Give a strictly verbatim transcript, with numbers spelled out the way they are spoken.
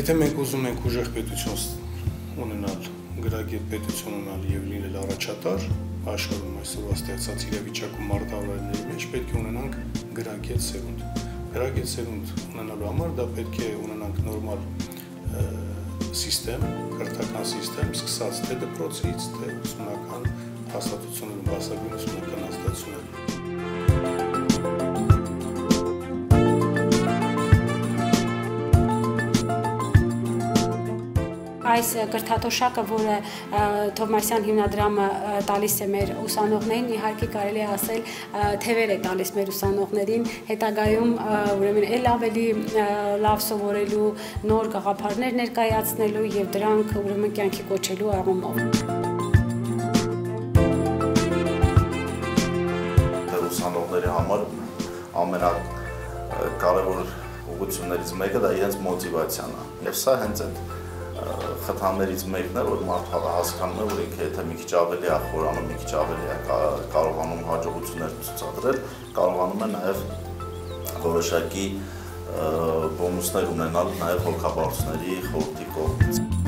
Եթե մենք ուզում ենք ուժեղ պետություն ունենալ, գրագետ պետություն ունենալ եւ լինել առաջատար աշխարհում այսօրվա ստեղծած իրավիճակում մարտավարների մեջ պետք է ունենանք գրագետ սերունդ։ Գրագետ սերունդ ունենալու համար դա պետք է ունենանք նորմալ սիստեմ, կրթական սիստեմ, սկսած թե դպրոցից, թե ուսումնական հաստատություններում, բարձրագույն ուսումնական հաստատություններում։ Այս կրթաթոշակը, որը Թովմասյան հիմնադրամը տալիս է մեր ուսանողներին, իհարկե կարելի է ասել թևեր է տալիս մեր ուսանողներին, հետագայում ուրեմն էլ ավելի լավ սովորելու, նոր գաղափարներ ներկայացնելու եւ դրանք ուրեմն կյանքի կոչելու աղմով։ Ուսանողների համար ամենակարևոր ուղղություններից մեկը դա իրենց մոտիվացիան է։ Եվ սա հենց այդ խթաններից մեկն է, որ մարդը հասկանում է, որ ինքը եթե մի քիչ ավելի է խորանում, մի քիչ ավելի է կարողանում հաջողություններ ցուցադրել, կարողանում է նաև որոշակի բոնուսներ ունենալ նաև հոգաբարձների խորհրդի կողմից։